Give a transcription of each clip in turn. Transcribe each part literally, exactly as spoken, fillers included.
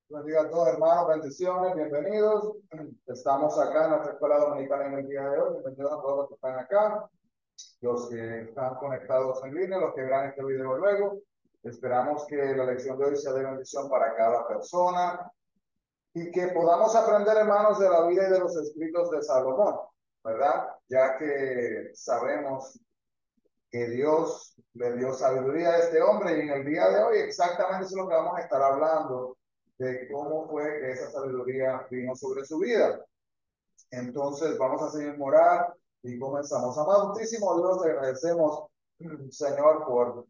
Bendiga a todos, hermanos, bendiciones, bienvenidos. Estamos acá en nuestra escuela dominicana en el día de hoy. Bienvenidos a todos los que están acá, los que están conectados en línea, los que verán este video luego. Esperamos que la lección de hoy sea de bendición para cada persona y que podamos aprender, hermanos, de la vida y de los escritos de Salomón, ¿verdad? Ya que sabemos que Dios le dio sabiduría a este hombre y en el día de hoy exactamente eso es lo que vamos a estar hablando, de cómo fue que esa sabiduría vino sobre su vida. Entonces vamos a seguir morar y comenzamos. Amantísimo Dios, te agradecemos, Señor, por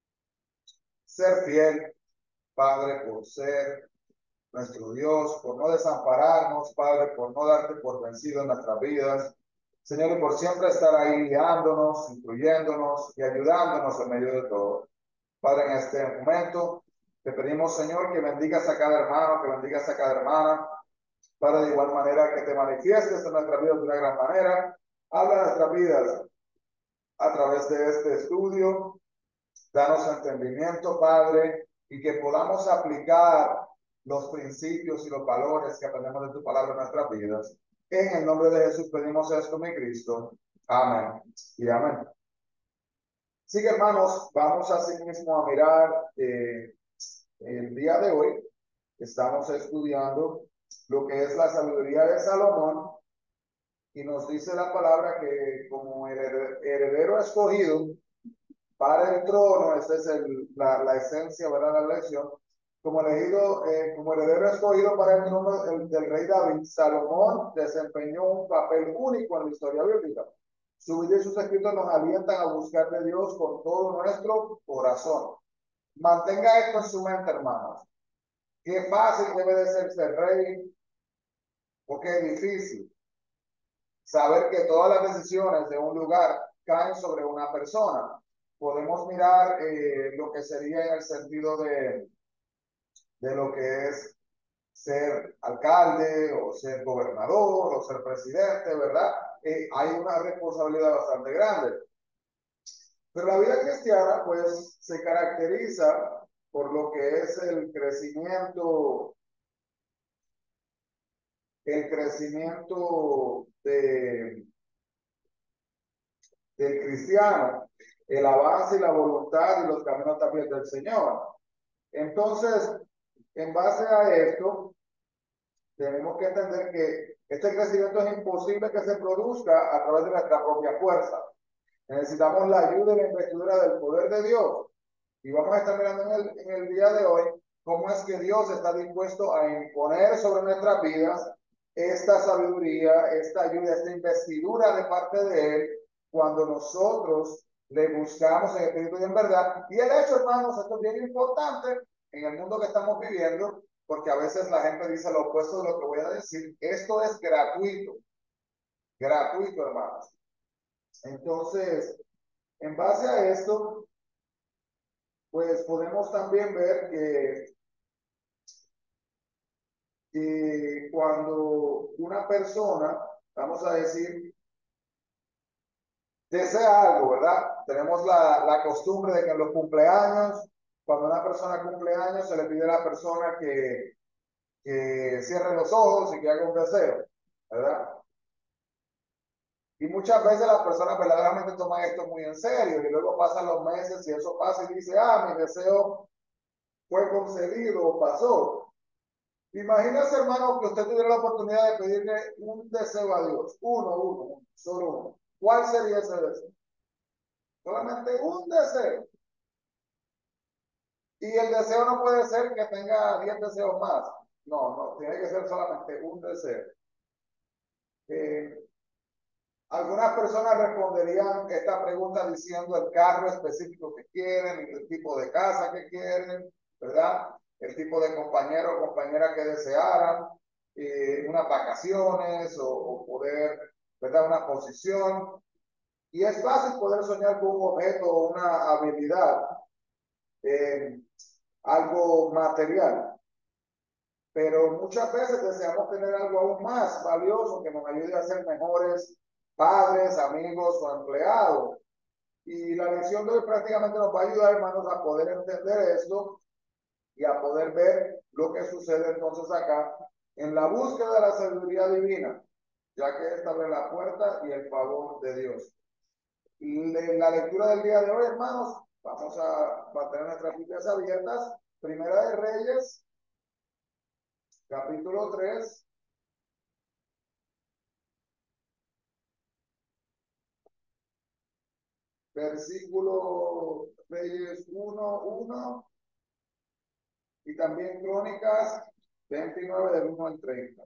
ser fiel, Padre, por ser nuestro Dios, por no desampararnos, Padre, por no darte por vencido en nuestras vidas. Señor, y por siempre estar ahí guiándonos, instruyéndonos y ayudándonos en medio de todo. Padre, en este momento te pedimos, Señor, que bendigas a cada hermano, que bendigas a cada hermana. Padre, de igual manera que te manifiestes en nuestra vida de una gran manera. Habla nuestras vidas a través de este estudio. Danos entendimiento, Padre, y que podamos aplicar los principios y los valores que aprendemos de tu palabra en nuestras vidas. En el nombre de Jesús pedimos esto, mi Cristo. Amén y amén. Así que, hermanos, vamos así mismo a mirar eh, el día de hoy. Estamos estudiando lo que es la sabiduría de Salomón y nos dice la palabra que como heredero escogido para el trono, esta es el, la, la esencia, ¿verdad? La lección. Como elegido, eh, como heredero escogido para el trono el, del rey David, Salomón desempeñó un papel único en la historia bíblica. Su vida y sus escritos nos alientan a buscar de Dios con todo nuestro corazón. Mantenga esto en su mente, hermanos. Qué fácil debe de ser ser rey, porque es difícil saber que todas las decisiones de un lugar caen sobre una persona. Podemos mirar eh, lo que sería en el sentido de, de lo que es ser alcalde o ser gobernador o ser presidente, ¿verdad? Eh, hay una responsabilidad bastante grande. Pero la vida cristiana, pues, se caracteriza por lo que es el crecimiento, el crecimiento de, del cristiano, el avance y la voluntad y los caminos también del Señor. Entonces, en base a esto, tenemos que entender que este crecimiento es imposible que se produzca a través de nuestra propia fuerza. Necesitamos la ayuda y la investidura del poder de Dios. Y vamos a estar mirando en el, en el día de hoy cómo es que Dios está dispuesto a imponer sobre nuestras vidas esta sabiduría, esta ayuda, esta investidura de parte de Él, cuando nosotros le buscamos en espíritu y en verdad. Y el hecho, hermanos, esto es bien importante en el mundo que estamos viviendo, porque a veces la gente dice lo opuesto de lo que voy a decir. Esto es gratuito, gratuito, hermanos. Entonces, en base a esto, pues podemos también ver que, que cuando una persona, vamos a decir, desea algo, ¿verdad? Tenemos la, la costumbre de que en los cumpleaños, cuando una persona cumple años, se le pide a la persona que, que cierre los ojos y que haga un deseo, ¿verdad? Y muchas veces las personas verdaderamente toman esto muy en serio y luego pasan los meses y eso pasa y dice, ah, mi deseo fue concedido o pasó. Imagínese, hermano, que usted tuviera la oportunidad de pedirle un deseo a Dios. Uno, uno, solo uno. ¿Cuál sería ese deseo? Solamente un deseo. Y el deseo no puede ser que tenga diez deseos más. No, no, tiene que ser solamente un deseo. Eh, Algunas personas responderían esta pregunta diciendo el carro específico que quieren, el tipo de casa que quieren, ¿verdad? El tipo de compañero o compañera que desearan, eh, unas vacaciones o, o poder, ¿verdad? Una posición. Y es fácil poder soñar con un objeto o una habilidad, eh, algo material. Pero muchas veces deseamos tener algo aún más valioso que nos ayude a ser mejores padres, amigos o empleados. Y la lección de hoy prácticamente nos va a ayudar, hermanos, a poder entender esto y a poder ver lo que sucede entonces acá en la búsqueda de la sabiduría divina, ya que esta abre la puerta y el favor de Dios. Y en la lectura del día de hoy, hermanos, vamos a mantener nuestras Biblias abiertas. Primera de Reyes, capítulo tres, versículo Reyes uno, uno, y también Crónicas veintinueve, del uno al treinta.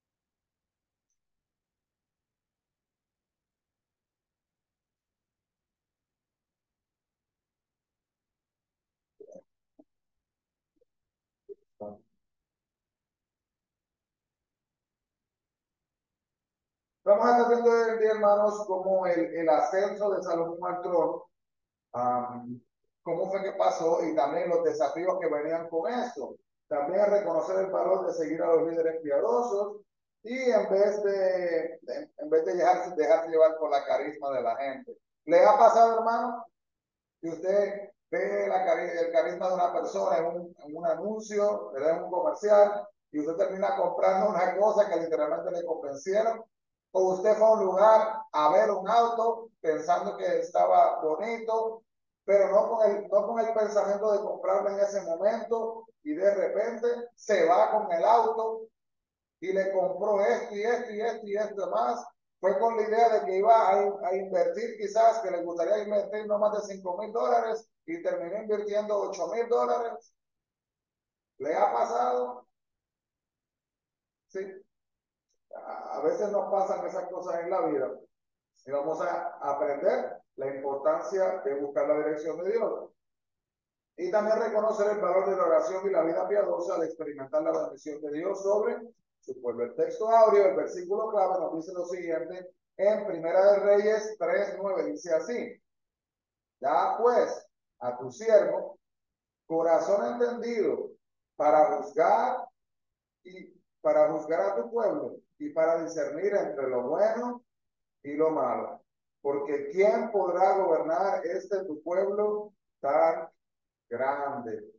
Vamos a estar viendo hoy en día, hermanos, como el, el ascenso de Salomón al trono, um, cómo fue que pasó y también los desafíos que venían con esto. También reconocer el valor de seguir a los líderes piadosos y en vez de, de en vez de dejarse, dejarse llevar por la carisma de la gente. ¿Le ha pasado, hermano, que usted ve la, el carisma de una persona en un, en un anuncio, en un comercial, y usted termina comprando una cosa que literalmente le convencieron? ¿O usted fue a un lugar a ver un auto pensando que estaba bonito, pero no con el, no con el pensamiento de comprarlo en ese momento, y de repente se va con el auto y le compró esto y esto y esto y esto más? Fue con la idea de que iba a, a invertir, quizás que le gustaría invertir no más de cinco mil dólares, y terminó invirtiendo ocho mil dólares. ¿Le ha pasado? Sí. A veces nos pasan esas cosas en la vida y vamos a aprender la importancia de buscar la dirección de Dios y también reconocer el valor de la oración y la vida piadosa al experimentar la bendición de Dios sobre su pueblo. El texto áureo, el versículo clave, nos dice lo siguiente en Primera de Reyes tres nueve, dice así: da pues a tu siervo corazón entendido para juzgar y para juzgar a tu pueblo y para discernir entre lo bueno y lo malo. Porque ¿quién podrá gobernar este tu pueblo tan grande?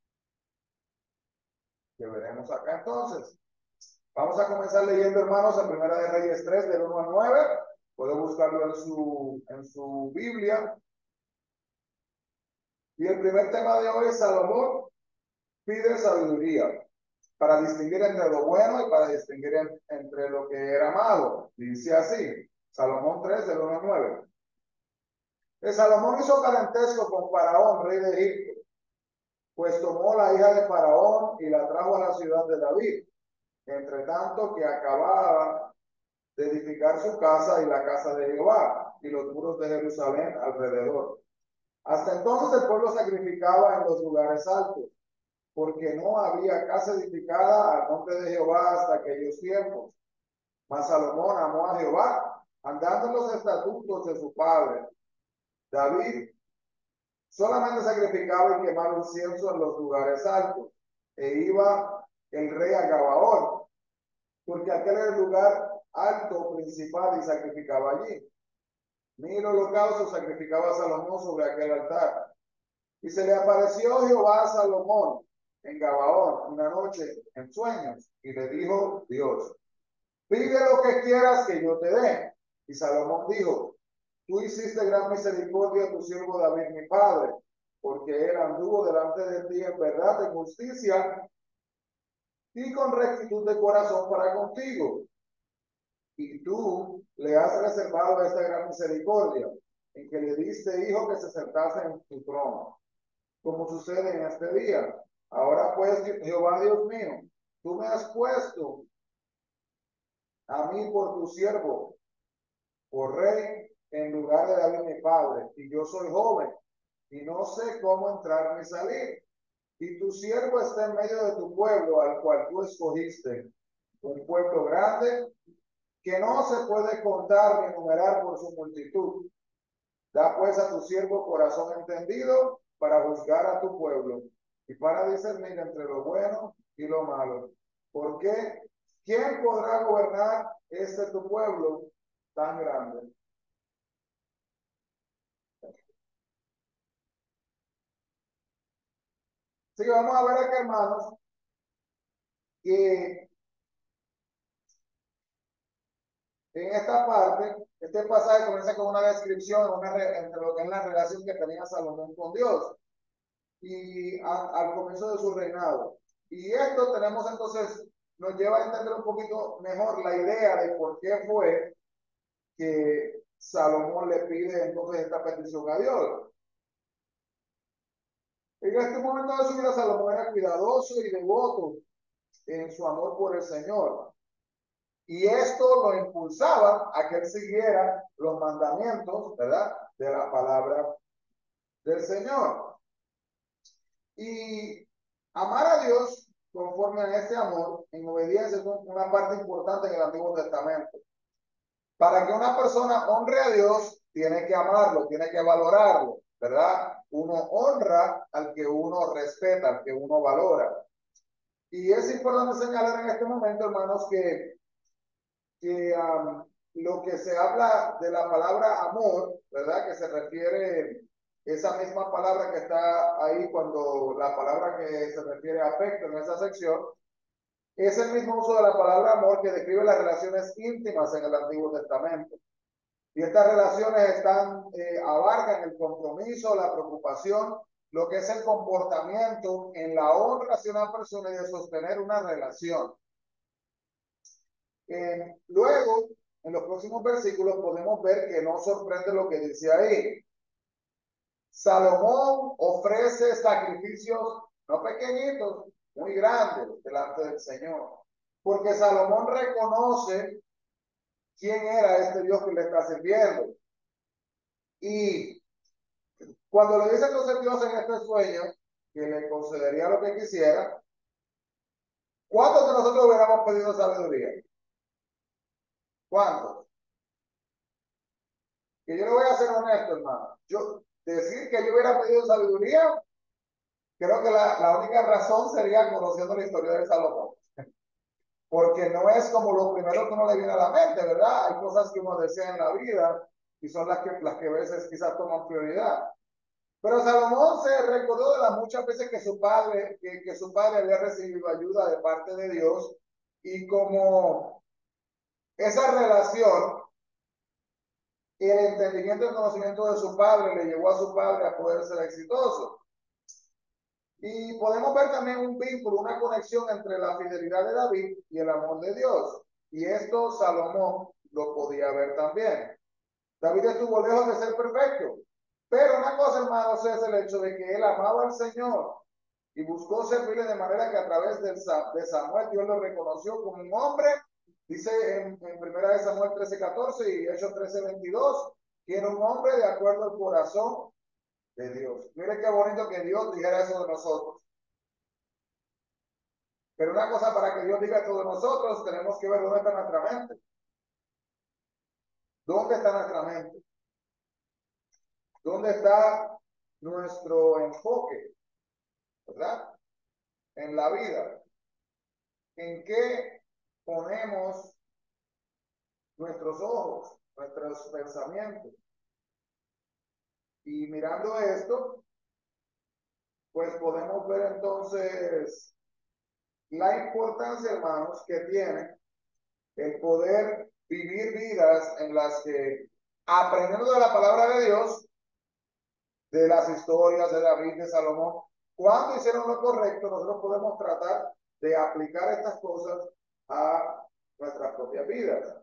Que veremos acá entonces. Vamos a comenzar leyendo, hermanos, en Primera de Reyes tres, del uno al nueve. Puede buscarlo en su, en su Biblia. Y el primer tema de hoy es: Salomón pide sabiduría para distinguir entre lo bueno y para distinguir en, entre lo que era malo. Dice así, Salomón tres, del uno al nueve. El Salomón hizo parentesco con Faraón, rey de Egipto, pues tomó la hija de Faraón y la trajo a la ciudad de David, entre tanto que acababa de edificar su casa y la casa de Jehová y los muros de Jerusalén alrededor. Hasta entonces el pueblo sacrificaba en los lugares altos, porque no había casa edificada al nombre de Jehová hasta aquellos tiempos. Mas Salomón amó a Jehová, andando en los estatutos de su padre David. Solamente sacrificaba y quemaba incienso en los lugares altos, e iba el rey a Gabaón, porque aquel era el lugar alto principal, y sacrificaba allí. Mil holocaustos sacrificaba a Salomón sobre aquel altar. Y se le apareció Jehová a Salomón en Gabaón una noche en sueños, y le dijo Dios: pide lo que quieras que yo te dé. Y Salomón dijo: tú hiciste gran misericordia a tu siervo David mi padre, porque él anduvo delante de ti en verdad, en justicia y con rectitud de corazón para contigo. Y tú le has reservado esta gran misericordia, en que le diste hijo que se sentase en tu trono, como sucede en este día. Ahora pues, Jehová Dios mío, tú me has puesto a mí por tu siervo, por rey, en lugar de David mi padre, y yo soy joven, y no sé cómo entrar ni salir. Y tu siervo está en medio de tu pueblo, al cual tú escogiste, un pueblo grande, que no se puede contar ni enumerar por su multitud. Da pues a tu siervo corazón entendido para juzgar a tu pueblo y para discernir entre lo bueno y lo malo. Porque ¿quién podrá gobernar este tu pueblo tan grande? Así que vamos a ver acá, hermanos, que en esta parte, este pasaje comienza con una descripción una re, entre lo que es la relación que tenía Salomón con Dios y a, al comienzo de su reinado. Y esto tenemos entonces, nos lleva a entender un poquito mejor la idea de por qué fue que Salomón le pide entonces esta petición a Dios. En este momento de su vida, Salomón era cuidadoso y devoto en su amor por el Señor. Y esto lo impulsaba a que él siguiera los mandamientos, ¿verdad?, de la palabra del Señor. Y amar a Dios conforme a ese amor, en obediencia, es una parte importante en el Antiguo Testamento. Para que una persona honre a Dios, tiene que amarlo, tiene que valorarlo, ¿verdad? Uno honra al que uno respeta, al que uno valora. Y es importante señalar en este momento, hermanos, que, que um, lo que se habla de la palabra amor, ¿verdad? Que se refiere, esa misma palabra que está ahí cuando la palabra que se refiere a afecto en esa sección, es el mismo uso de la palabra amor que describe las relaciones íntimas en el Antiguo Testamento. Y estas relaciones están, eh, abarcan el compromiso, la preocupación, lo que es el comportamiento en la honra hacia una persona y de sostener una relación. Eh, luego, en los próximos versículos podemos ver que no sorprende lo que dice ahí. Salomón ofrece sacrificios no pequeñitos, muy grandes delante del Señor, porque Salomón reconoce quién era este Dios que le está sirviendo. Y cuando le dice entonces Dios en este sueño que le concedería lo que quisiera, ¿cuántos de nosotros hubiéramos pedido sabiduría? ¿Cuántos? Que yo le voy a ser honesto, hermano. Yo decir que yo hubiera pedido sabiduría, creo que la, la única razón sería conociendo la historia de Salomón. Porque no es como lo primero que uno le viene a la mente, ¿verdad? Hay cosas que uno desea en la vida y son las que, las que a veces quizás toman prioridad. Pero Salomón se recordó de las muchas veces que su padre, que, que su padre había recibido ayuda de parte de Dios, y como esa relación y el entendimiento y el conocimiento de su padre le llevó a su padre a poder ser exitoso. Y podemos ver también un vínculo, una conexión entre la fidelidad de David y el amor de Dios. Y esto Salomón lo podía ver también. David estuvo lejos de ser perfecto, pero una cosa, hermanos, es el hecho de que él amaba al Señor y buscó servirle de manera que a través de Samuel Dios lo reconoció como un hombre. Dice en, en primera de Samuel trece catorce y Hechos trece veintidós, que era un hombre de acuerdo al corazón de Dios. Mire qué bonito que Dios dijera eso de nosotros. Pero una cosa, para que Dios diga esto de nosotros, tenemos que ver dónde está nuestra mente. ¿Dónde está nuestra mente? ¿Dónde está nuestro enfoque? ¿Verdad? En la vida. ¿En qué ponemos nuestros ojos, nuestros pensamientos? Y mirando esto, pues podemos ver entonces la importancia, hermanos, que tiene el poder vivir vidas en las que, aprendiendo de la palabra de Dios, de las historias de David, de Salomón, cuando hicieron lo correcto, nosotros podemos tratar de aplicar estas cosas a nuestras propias vidas.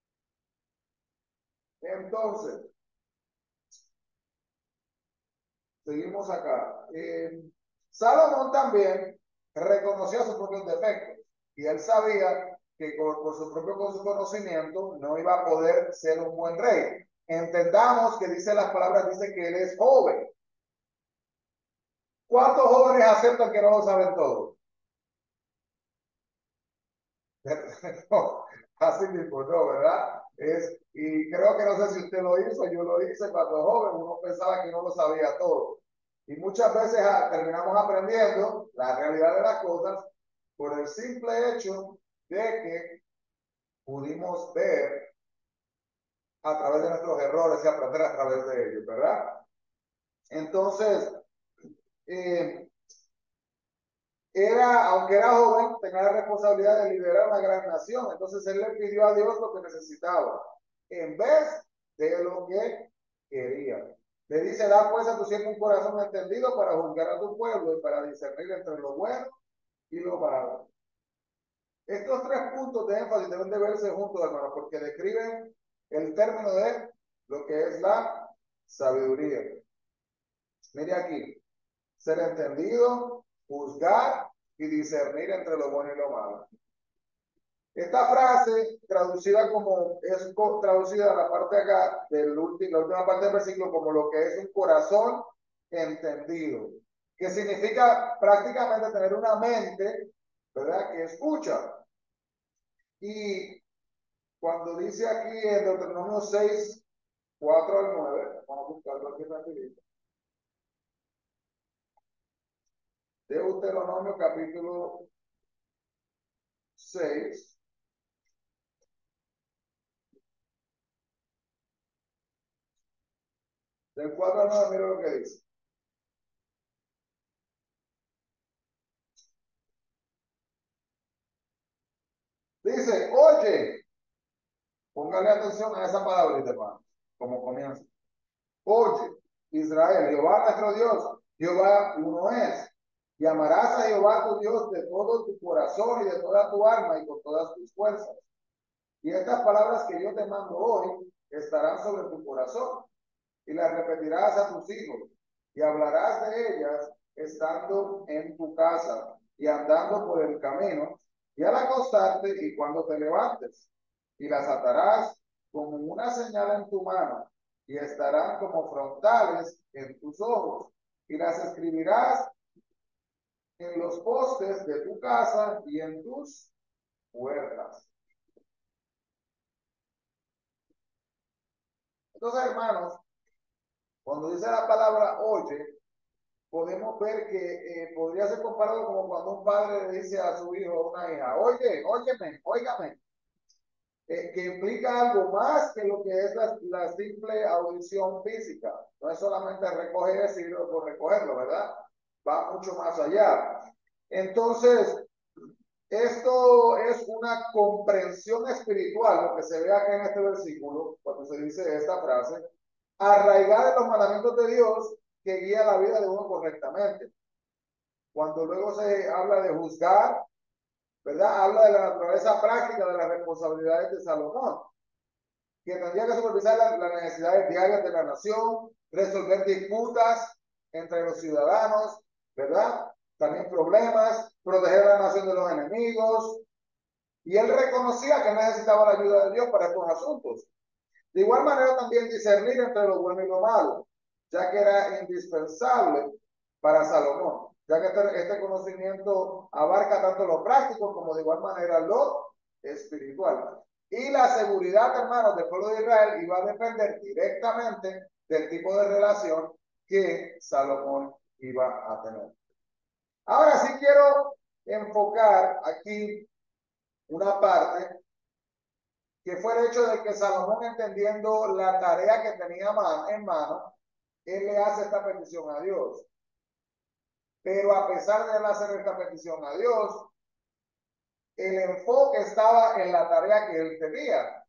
Entonces, seguimos acá. Eh, Salomón también reconoció sus propios defectos y él sabía que por, por su propio conocimiento no iba a poder ser un buen rey. Entendamos que dice las palabras, dice que él es joven. ¿Cuántos jóvenes aceptan que no lo saben todo? No, así mismo, no, ¿verdad? Es, y creo que no sé si usted lo hizo, yo lo hice cuando joven, uno pensaba que no lo sabía todo. Y muchas veces a, terminamos aprendiendo la realidad de las cosas por el simple hecho de que pudimos ver a través de nuestros errores y aprender a través de ellos, ¿verdad? Entonces, eh, era, aunque era joven, tenía la responsabilidad de liderar una gran nación. Entonces él le pidió a Dios lo que necesitaba, en vez de lo que quería. Le dice, da pues a tu siervo un corazón entendido para juzgar a tu pueblo y para discernir entre lo bueno y lo malo. Estos tres puntos de énfasis deben de verse juntos, hermanos, porque describen el término de lo que es la sabiduría. Mire aquí, ser entendido, juzgar y discernir entre lo bueno y lo malo. Esta frase, traducida como, es traducida a la parte de acá, del último, la última parte del versículo, como lo que es un corazón entendido, que significa prácticamente tener una mente, ¿verdad?, que escucha. Y cuando dice aquí en Deuteronomio seis, cuatro al nueve, vamos a buscarlo aquí rapidito. Deuteronomio capítulo seis. Del cuatro al nueve, mira lo que dice. Dice, oye, póngale atención a esa palabrita, hermano, como comienza. Oye, Israel, Jehová nuestro Dios, Jehová uno es. Y amarás a Jehová tu Dios de todo tu corazón y de toda tu alma y con todas tus fuerzas. Y estas palabras que yo te mando hoy estarán sobre tu corazón y las repetirás a tus hijos y hablarás de ellas estando en tu casa y andando por el camino y al acostarte y cuando te levantes, y las atarás como una señal en tu mano y estarán como frontales en tus ojos y las escribirás en los postes de tu casa y en tus puertas. Entonces, hermanos, cuando dice la palabra oye, podemos ver que eh, podría ser comparado como cuando un padre le dice a su hijo o una hija, oye, óyeme, óigame, eh, que implica algo más que lo que es la, la simple audición física. No es solamente recoger decirlo por recogerlo, ¿verdad? Va mucho más allá. Entonces, esto es una comprensión espiritual, lo que se ve acá en este versículo, cuando se dice esta frase, arraigada en los mandamientos de Dios que guía la vida de uno correctamente. Cuando luego se habla de juzgar, ¿verdad? Habla de la naturaleza práctica de las responsabilidades de Salomón, que tendría que supervisar las la necesidades diarias de la nación, resolver disputas entre los ciudadanos, ¿verdad? También problemas, proteger a la nación de los enemigos. Y él reconocía que necesitaba la ayuda de Dios para estos asuntos. De igual manera también discernir entre lo bueno y lo malo, ya que era indispensable para Salomón, ya que este, este conocimiento abarca tanto lo práctico como de igual manera lo espiritual. Y la seguridad, hermanos, del pueblo de Israel iba a depender directamente del tipo de relación que Salomón iba a tener. Ahora sí quiero enfocar aquí una parte que fue el hecho de que Salomón, entendiendo la tarea que tenía en mano, él le hace esta petición a Dios. Pero a pesar de él hacer esta petición a Dios, el enfoque estaba en la tarea que él tenía.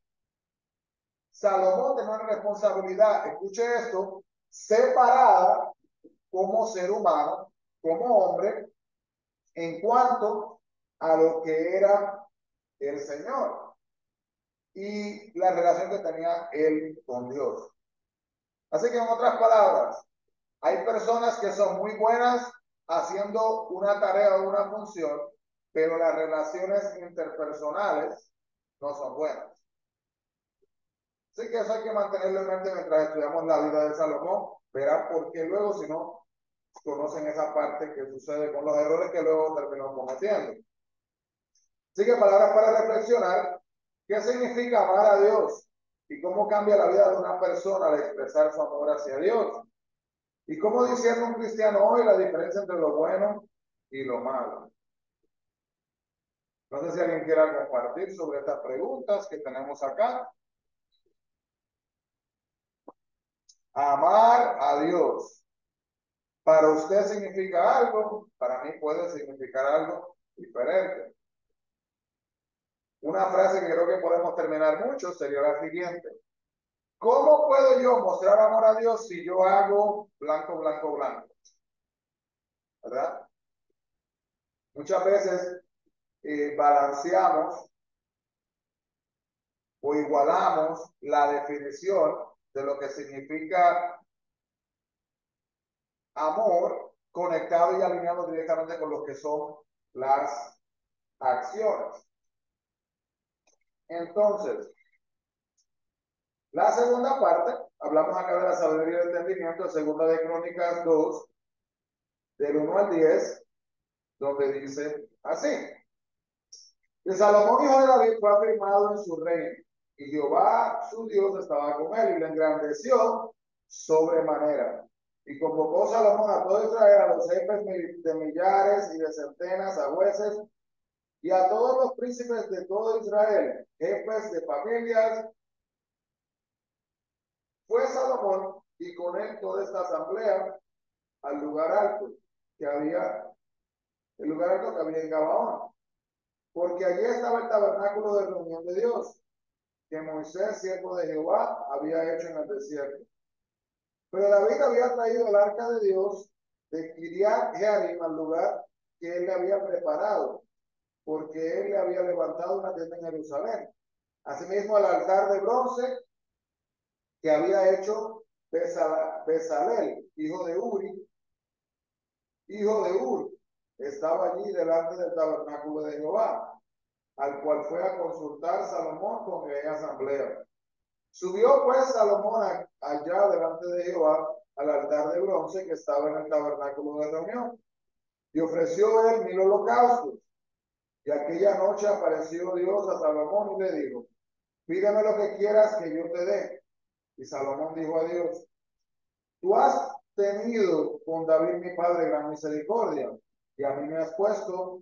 Salomón tenía una responsabilidad, escuche esto, separada como ser humano, como hombre, en cuanto a lo que era el Señor y la relación que tenía él con Dios. Así que en otras palabras, hay personas que son muy buenas haciendo una tarea o una función, pero las relaciones interpersonales no son buenas. Así que eso hay que mantenerlo en mente mientras estudiamos la vida de Salomón. Verán por qué luego, si no conocen esa parte que sucede con los errores que luego terminamos cometiendo. Así que palabras para reflexionar. ¿Qué significa amar a Dios? ¿Y cómo cambia la vida de una persona al expresar su amor hacia Dios? ¿Y cómo discierne un cristiano hoy la diferencia entre lo bueno y lo malo? No sé si alguien quiera compartir sobre estas preguntas que tenemos acá. Amar a Dios. Para usted significa algo, para mí puede significar algo diferente. Una frase que creo que podemos terminar mucho sería la siguiente. ¿Cómo puedo yo mostrar amor a Dios si yo hago blanco, blanco, blanco? ¿Verdad? Muchas veces eh, balanceamos o igualamos la definición de lo que significa amor conectado y alineado directamente con lo que son las acciones. Entonces, la segunda parte, hablamos acá de la sabiduría y el entendimiento, segunda de Crónicas dos, del uno al diez, donde dice así. Y Salomón, hijo de David, fue afirmado en su reino, y Jehová, su Dios, estaba con él, y le engrandeció sobremanera. Y convocó Salomón a todo Israel, a los jefes de millares y de centenas, a jueces, y a todos los príncipes de todo Israel, jefes de familias. Fue Salomón, y con él toda esta asamblea, al lugar alto que había, el lugar alto que había en Gabaón, porque allí estaba el tabernáculo de reunión de Dios, que Moisés, siervo de Jehová, había hecho en el desierto. Pero David había traído el arca de Dios de Kiriat Jearim al lugar que él le había preparado, porque él le había levantado una tienda en Jerusalén. Asimismo, el altar de bronce que había hecho Bezalel, hijo de Uri, hijo de Ur, estaba allí delante del tabernáculo de Jehová, al cual fue a consultar Salomón con aquella asamblea. Subió pues Salomón allá delante de Jehová al altar de bronce que estaba en el tabernáculo de reunión, y ofreció él mil holocaustos. Y aquella noche apareció Dios a Salomón y le dijo: pídeme lo que quieras que yo te dé. Y Salomón dijo a Dios: tú has tenido con David mi padre gran misericordia, y a mí me has puesto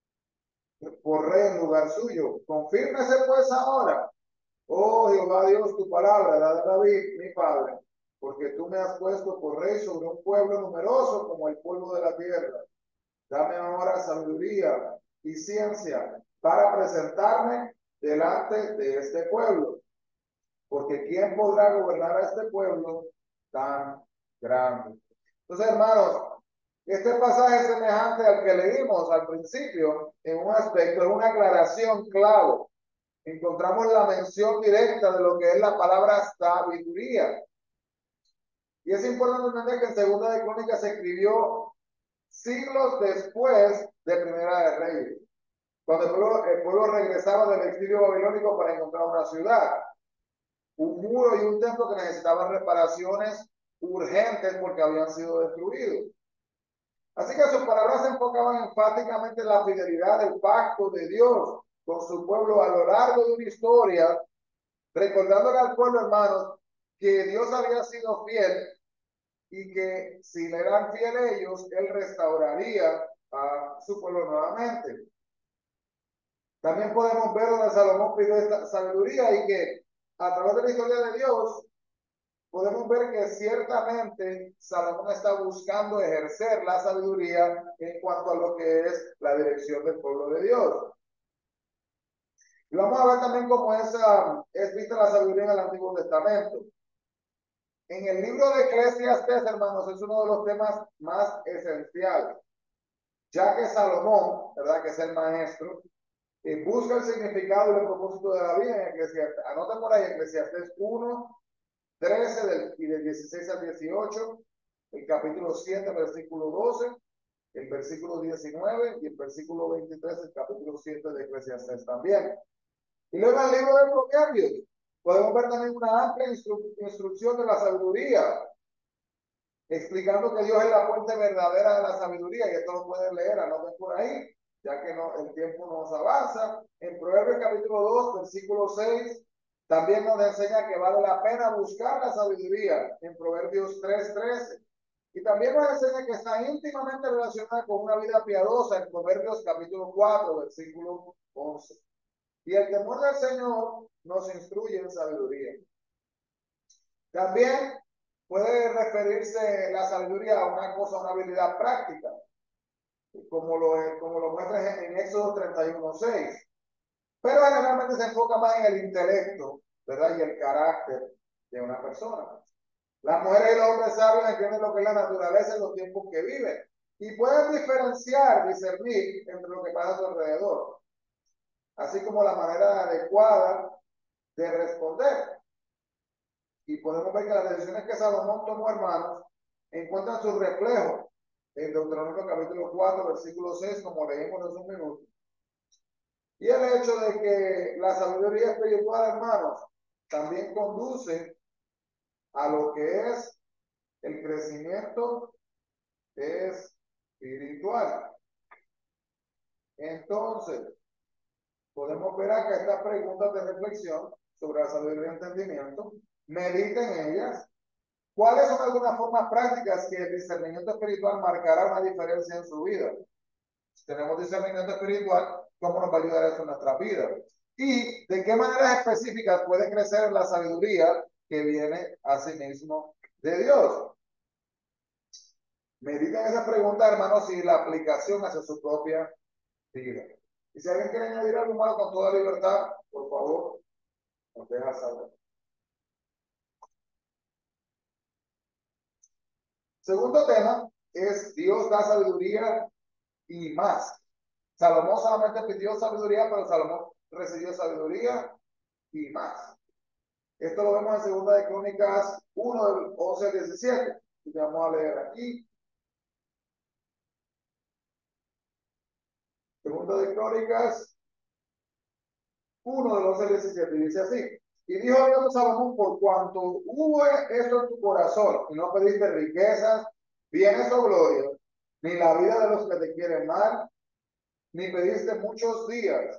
por rey en lugar suyo. Confírmese pues ahora, oh Jehová Dios, tu palabra, la de David, mi padre, porque tú me has puesto por rey sobre un pueblo numeroso como el polvo de la tierra. Dame ahora sabiduría y ciencia para presentarme delante de este pueblo, porque ¿quién podrá gobernar a este pueblo tan grande? Entonces, hermanos, este pasaje es semejante al que leímos al principio en un aspecto, es una aclaración clave. Encontramos la mención directa de lo que es la palabra sabiduría. Y es importante entender que en Segunda de Crónicas se escribió siglos después de Primera de Reyes, cuando el pueblo, el pueblo regresaba del exilio babilónico para encontrar una ciudad, un muro y un templo que necesitaban reparaciones urgentes porque habían sido destruidos. Así que sus palabras se enfocaban enfáticamente en la fidelidad del pacto de Dios con su pueblo a lo largo de una historia, recordándole al pueblo, hermanos, que Dios había sido fiel y que si le eran fieles ellos, Él restauraría a su pueblo nuevamente. También podemos ver donde Salomón pidió esta sabiduría y que a través de la historia de Dios podemos ver que ciertamente Salomón está buscando ejercer la sabiduría en cuanto a lo que es la dirección del pueblo de Dios. Y vamos a ver también cómo es, uh, es vista la sabiduría en el Antiguo Testamento. En el libro de Eclesiastes, hermanos, es uno de los temas más esenciales, ya que Salomón, ¿verdad?, que es el maestro, eh, busca el significado y el propósito de la vida en Eclesiastes. Anoten por ahí Eclesiastes uno, trece del, y del dieciséis al dieciocho, el capítulo siete, versículo doce, el versículo diecinueve y el versículo veintitrés, el capítulo siete de Eclesiastes también. Y luego en el libro de Proverbios podemos ver también una amplia instru instrucción de la sabiduría, explicando que Dios es la fuente verdadera de la sabiduría, y esto lo pueden leer, anoten por ahí, ya que no, el tiempo nos avanza. En Proverbios capítulo dos, versículo seis, también nos enseña que vale la pena buscar la sabiduría, en Proverbios tres, trece. Y también nos enseña que está íntimamente relacionada con una vida piadosa, en Proverbios capítulo cuatro, versículo once. Y el temor del Señor nos instruye en sabiduría. También puede referirse la sabiduría a una cosa, a una habilidad práctica, como lo, como lo muestra en Éxodo treinta y uno seis. Pero generalmente se enfoca más en el intelecto, ¿verdad? Y el carácter de una persona. Las mujeres y los hombres sabios entienden lo que es la naturaleza y los tiempos que viven. Y pueden diferenciar, discernir entre lo que pasa a su alrededor, así como la manera adecuada de responder. Y podemos ver que las decisiones que Salomón tomó, hermanos, encuentran su reflejo en Deuteronomio capítulo cuatro, versículo seis, como leímos hace un minuto. Y el hecho de que la sabiduría espiritual, hermanos, también conduce a lo que es el crecimiento espiritual. Entonces, podemos ver acá estas preguntas de reflexión sobre la sabiduría y entendimiento. Mediten en ellas. ¿Cuáles son algunas formas prácticas que el discernimiento espiritual marcará una diferencia en su vida? Si tenemos discernimiento espiritual, ¿cómo nos va a ayudar eso en nuestra vida? ¿Y de qué maneras específicas puede crecer la sabiduría que viene a sí mismo de Dios? Mediten esa pregunta, hermanos, y la aplicación hacia su propia vida. Y si alguien quiere añadir algo más con toda libertad, por favor, nos deja saber. Segundo tema es Dios da sabiduría y más. Salomón solamente pidió sabiduría, pero Salomón recibió sabiduría y más. Esto lo vemos en Segunda de Crónicas uno, del once al diecisiete. Y vamos a leer aquí. Segunda de Crónicas uno, del once al diecisiete. Y dice así. Y dijo Dios a Salomón, por cuanto hubo esto en tu corazón, y no pediste riquezas, bienes o gloria, ni la vida de los que te quieren mal, ni pediste muchos días,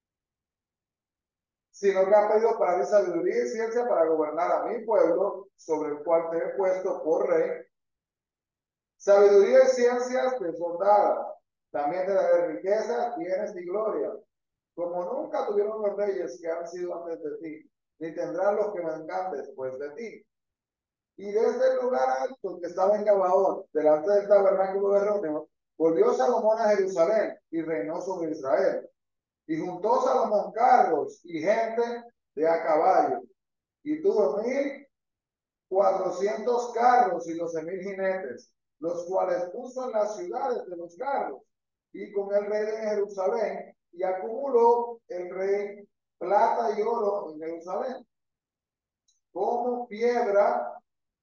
sino que has pedido para ti sabiduría y ciencia para gobernar a mi pueblo, sobre el cual te he puesto por rey. Sabiduría y ciencias te son dadas. También te daré riqueza, bienes y gloria, como nunca tuvieron los reyes que han sido antes de ti, ni tendrán los que vengan después de ti. Y desde el lugar alto que estaba en Gabaón, delante del tabernáculo de reunión, volvió Salomón a Jerusalén y reinó sobre Israel. Y juntó Salomón carros y gente de a caballo, y tuvo mil cuatrocientos carros y doce mil jinetes, los cuales puso en las ciudades de los carros, y con el rey de Jerusalén, y acumuló el rey plata y oro en Jerusalén, como piedra,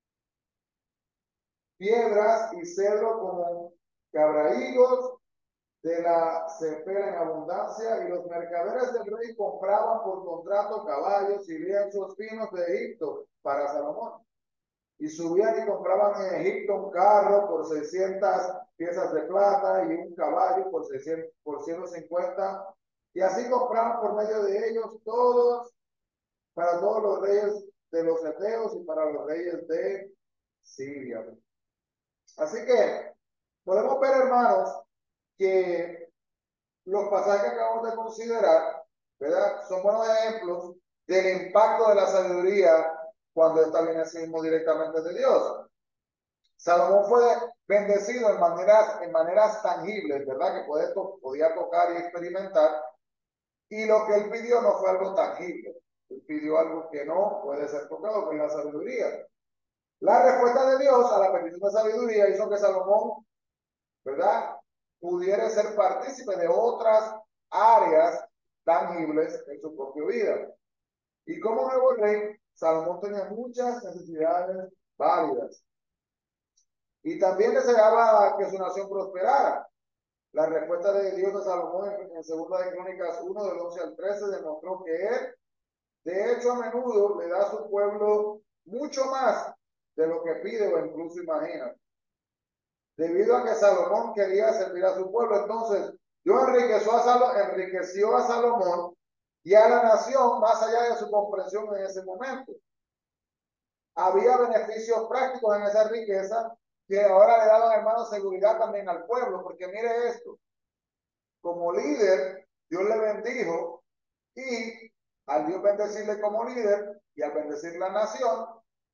piedras y cedro como cabraígos de la cepera en abundancia, y los mercaderes del rey compraban por contrato caballos y lienzos finos de Egipto para Salomón. Y subían y compraban en Egipto un carro por seiscientas piezas de plata y un caballo por, seiscientos, por ciento cincuenta. Y así compraban por medio de ellos todos, para todos los reyes de los heteos y para los reyes de Siria. Así que podemos ver, hermanos, que los pasajes que acabamos de considerar, ¿verdad? Son buenos ejemplos del impacto de la sabiduría cuando esta viene así mismo directamente de Dios. Salomón fue bendecido en maneras, en maneras tangibles, ¿verdad? Que puede to podía tocar y experimentar. Y lo que él pidió no fue algo tangible. Él pidió algo que no puede ser tocado, que es la sabiduría. La respuesta de Dios a la petición de sabiduría hizo que Salomón, ¿verdad?, pudiera ser partícipe de otras áreas tangibles en su propia vida. Y como nuevo rey, Salomón tenía muchas necesidades válidas. Y también deseaba que su nación prosperara. La respuesta de Dios a Salomón en, en Segunda de Crónicas uno, del once al trece, demostró que él, de hecho, a menudo le da a su pueblo mucho más de lo que pide o incluso imagina. Debido a que Salomón quería servir a su pueblo, entonces Dios enriqueció a, Sal enriqueció a Salomón y a la nación más allá de su comprensión en ese momento. Había beneficios prácticos en esa riqueza que ahora le daban, hermanos, seguridad también al pueblo, porque mire esto, como líder, Dios le bendijo, y al Dios bendecirle como líder y al bendecir la nación,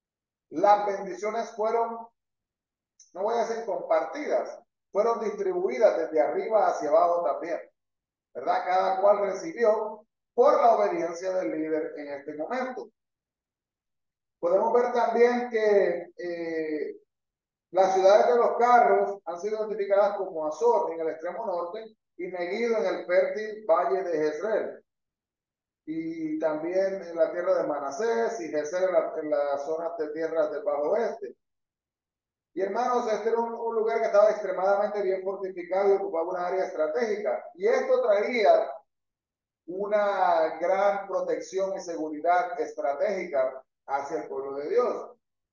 las bendiciones fueron, no voy a decir compartidas, fueron distribuidas desde arriba hacia abajo también, ¿verdad? Cada cual recibió por la obediencia del líder en este momento. Podemos ver también que eh, las ciudades de los carros han sido identificadas como Azor en el extremo norte y Megiddo en el fértil valle de Jezreel. Y también en la tierra de Manasés y Geser en, la, en las zonas de tierras del Bajo Oeste. Y hermanos, este era un, un lugar que estaba extremadamente bien fortificado y ocupaba una área estratégica. Y esto traía una gran protección y seguridad estratégica hacia el pueblo de Dios.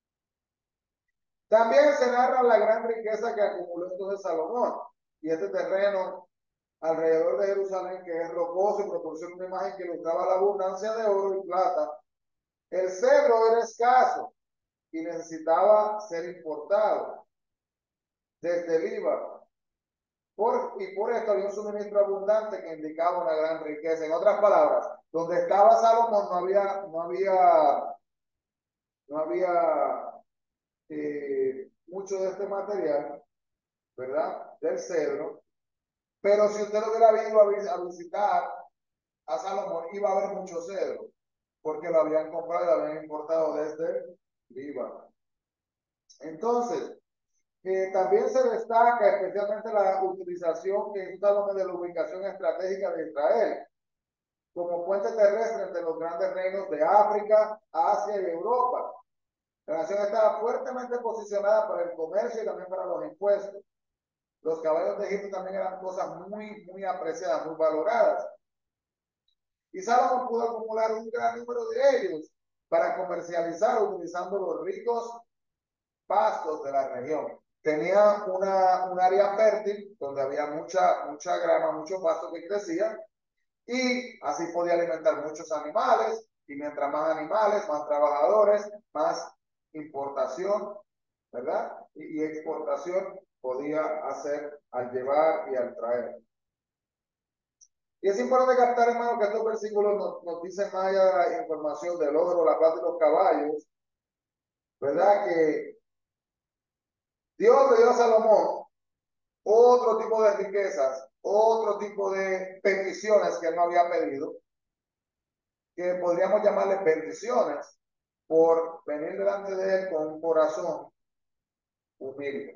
También se narra la gran riqueza que acumuló entonces Salomón. Y este terreno alrededor de Jerusalén, que es rocoso y proporciona una imagen que ilustraba la abundancia de oro y plata. El cedro era escaso y necesitaba ser importado desde Líbano. Por, y por esto había un suministro abundante que indicaba una gran riqueza. En otras palabras, donde estaba Salomón no había, no había, no había eh, mucho de este material, ¿verdad? Del cedro. Pero si usted lo hubiera ido a, a visitar a Salomón, iba a haber mucho cedro, porque lo habían comprado y lo habían importado desde Líbano. Entonces, eh, también se destaca especialmente la utilización que hizo Salomón de la ubicación estratégica de Israel como puente terrestre entre los grandes reinos de África, Asia y Europa. La nación estaba fuertemente posicionada para el comercio y también para los impuestos. Los caballos de Egipto también eran cosas muy, muy apreciadas, muy valoradas. Y Salomón pudo acumular un gran número de ellos para comercializar utilizando los ricos pastos de la región. Tenía una, un área fértil donde había mucha, mucha grama, mucho pasto que crecía y así podía alimentar muchos animales y mientras más animales, más trabajadores, más importación, ¿verdad? Y, y exportación podía hacer al llevar y al traer. Y es importante captar, hermano, que estos versículos nos, nos dicen más allá de la información del oro, la plata y los caballos, ¿verdad? Que Dios le dio a Salomón otro tipo de riquezas, otro tipo de peticiones que él no había pedido, que podríamos llamarle bendiciones, por venir delante de él con un corazón humilde.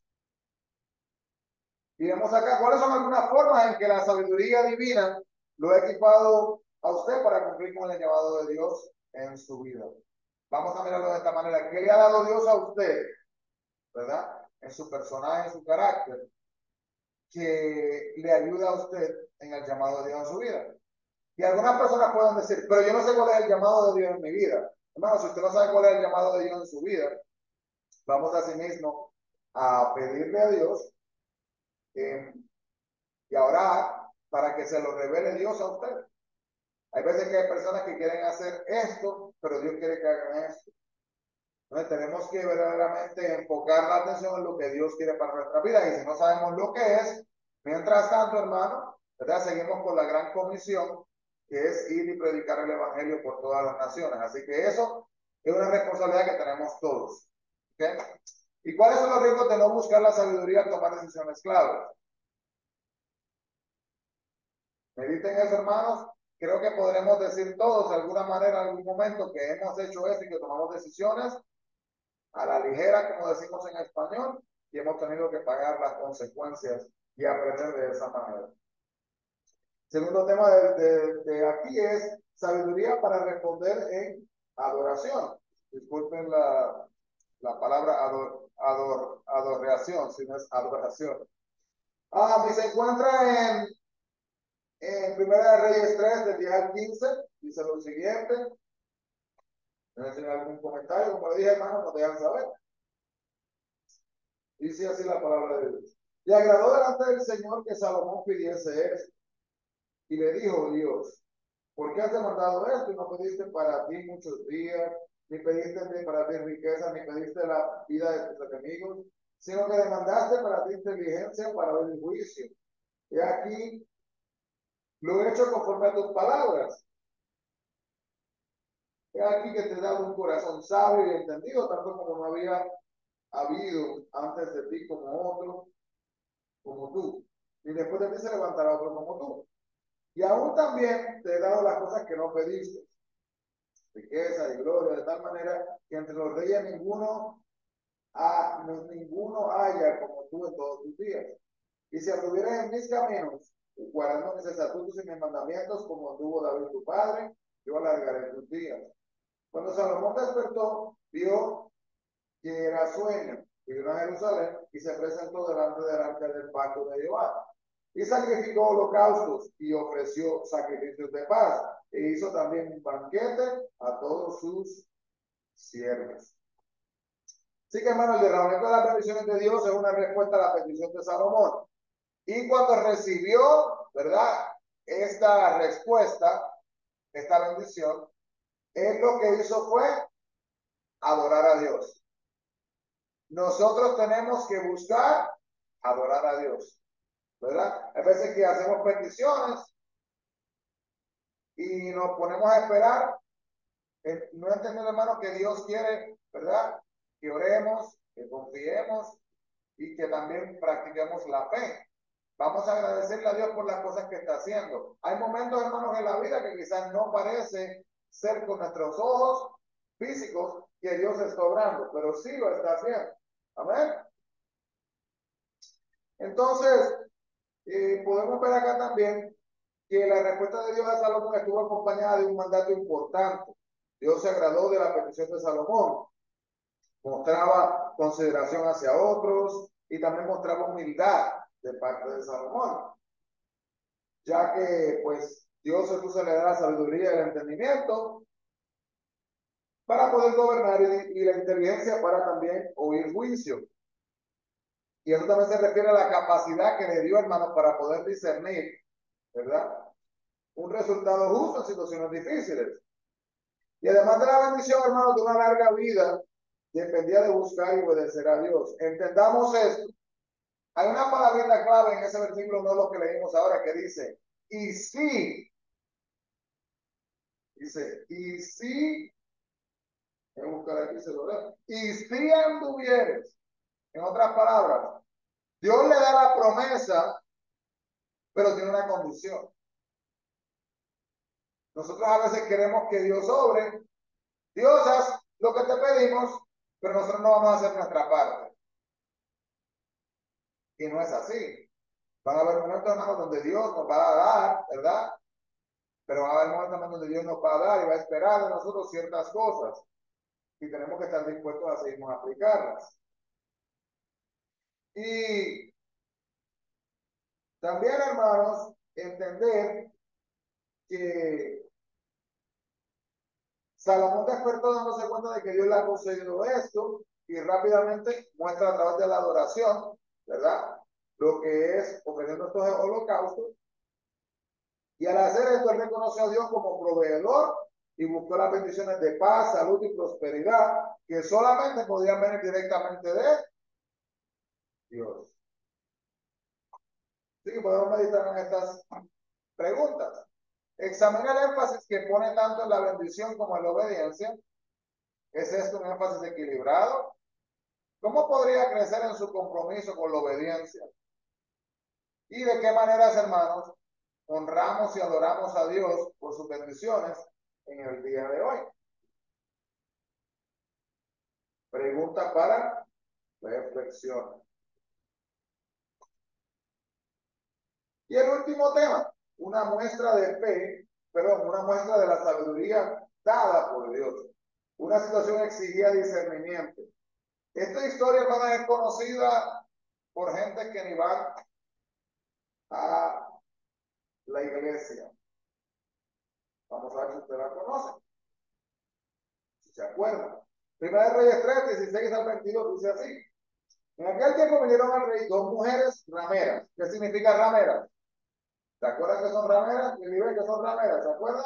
Y vemos acá cuáles son algunas formas en que la sabiduría divina lo ha equipado a usted para cumplir con el llamado de Dios en su vida. Vamos a mirarlo de esta manera. ¿Qué le ha dado Dios a usted? ¿Verdad? En su personaje, en su carácter, que le ayuda a usted en el llamado de Dios en su vida. Y algunas personas pueden decir, pero yo no sé cuál es el llamado de Dios en mi vida. Hermano, si usted no sabe cuál es el llamado de Dios en su vida, vamos a sí mismo a pedirle a Dios eh, y a orar para que se lo revele Dios a usted. Hay veces que hay personas que quieren hacer esto, pero Dios quiere que hagan esto. Entonces tenemos que verdaderamente enfocar la atención en lo que Dios quiere para nuestra vida. Y si no sabemos lo que es, mientras tanto, hermano, ¿verdad? Seguimos con la gran comisión, que es ir y predicar el evangelio por todas las naciones. Así que eso es una responsabilidad que tenemos todos. ¿Okay? ¿Y cuáles son los riesgos de no buscar la sabiduría al tomar decisiones claves? Mediten eso, hermanos. Creo que podremos decir todos de alguna manera, en algún momento, que hemos hecho eso y que tomamos decisiones a la ligera, como decimos en español, y hemos tenido que pagar las consecuencias y aprender de esa manera. Segundo tema de, de, de aquí es sabiduría para responder en adoración. Disculpen la, la palabra ador, ador, adoración, si no es adoración. Ah, y se encuentra en, en Primera de Reyes tres, del diez al quince, dice lo siguiente. ¿Tienen algún comentario? Como le dije, hermano, nos dejan saber. Dice así la palabra de Dios. Le agradó delante del Señor que Salomón pidiese esto. Y le dijo Dios, ¿por qué has demandado esto y no pediste para ti muchos días, ni pediste ni para ti riqueza, ni pediste la vida de tus enemigos, sino que demandaste para ti inteligencia para ver el juicio? Y aquí lo he hecho conforme a tus palabras. He aquí que te he dado un corazón sabio y entendido, tanto como no había habido antes de ti como otro, como tú. Y después de ti se levantará otro como tú. Y aún también te he dado las cosas que no pediste, riqueza y gloria, de tal manera que entre los reyes ninguno, ha, no, ninguno haya como tú en todos tus días. Y si anduvieras en mis caminos, guardando mis estatutos y mis mandamientos, como tuvo David tu padre, yo alargaré tus días. Cuando Salomón despertó, vio que era sueño, y vino a Jerusalén y se presentó delante del arca del pacto de Jehová. Y sacrificó holocaustos y ofreció sacrificios de paz. E hizo también un banquete a todos sus siervos. Así que, hermano, el derramamiento de las bendiciones de Dios es una respuesta a la petición de Salomón. Y cuando recibió, ¿verdad? Esta respuesta, esta bendición, él lo que hizo fue adorar a Dios. Nosotros tenemos que buscar adorar a Dios, ¿verdad? Hay veces que hacemos peticiones y nos ponemos a esperar, eh, no entendiendo, hermano, que Dios quiere, ¿verdad? Que oremos, que confiemos y que también practiquemos la fe. Vamos a agradecerle a Dios por las cosas que está haciendo. Hay momentos, hermanos, en la vida que quizás no parece ser con nuestros ojos físicos que Dios está obrando, pero sí lo está haciendo. Amén. Entonces, eh, podemos ver acá también que la respuesta de Dios a Salomón estuvo acompañada de un mandato importante. Dios se agradó de la petición de Salomón, mostraba consideración hacia otros y también mostraba humildad de parte de Salomón, ya que pues Dios entonces le da la sabiduría y el entendimiento para poder gobernar y, y la inteligencia para también oír juicio. Y eso también se refiere a la capacidad que le dio, hermanos, para poder discernir, ¿verdad? Un resultado justo en situaciones difíciles. Y además de la bendición, hermanos, de una larga vida, dependía de buscar y obedecer a Dios. Entendamos esto. Hay una palabrita clave en ese versículo, no lo que leímos ahora, que dice, y si, dice, y si, voy a buscar aquí, se lo leo, y si anduvieres, en otras palabras, Dios le da la promesa, pero tiene una condición. Nosotros a veces queremos que Dios obre, Dios haz lo que te pedimos, pero nosotros no vamos a hacer nuestra parte. Y no es así. Van a haber momentos, hermanos, donde Dios nos va a dar, ¿verdad? Pero va a haber momentos donde Dios nos va a dar y va a esperar de nosotros ciertas cosas. Y tenemos que estar dispuestos a seguirnos a aplicarlas. Y también, hermanos, entender que Salomón despertó dándose cuenta de que Dios le ha concedido esto y rápidamente muestra a través de la adoración, ¿verdad? Lo que es ofreciendo estos holocaustos. Y al hacer esto, él reconoció a Dios como proveedor y buscó las bendiciones de paz, salud y prosperidad que solamente podían venir directamente de Dios. Así que podemos meditar en estas preguntas. Examina el énfasis que pone tanto en la bendición como en la obediencia. ¿Es esto un énfasis equilibrado? ¿Cómo podría crecer en su compromiso con la obediencia? ¿Y de qué maneras, hermanos, honramos y adoramos a Dios por sus bendiciones en el día de hoy? Pregunta para reflexión. Y el último tema, una muestra de fe, perdón, una muestra de la sabiduría dada por Dios. Una situación exigía discernimiento. Esta historia, hermana, es conocida por gente que ni van a la iglesia. Vamos a ver si usted la conoce, si se acuerda. Primera de Reyes tres, dieciséis al veintidós, dice así. En aquel tiempo vinieron al rey dos mujeres rameras. ¿Qué significa rameras? ¿Se acuerdan que son rameras? ¿Y viven que son rameras? ¿Se acuerdan?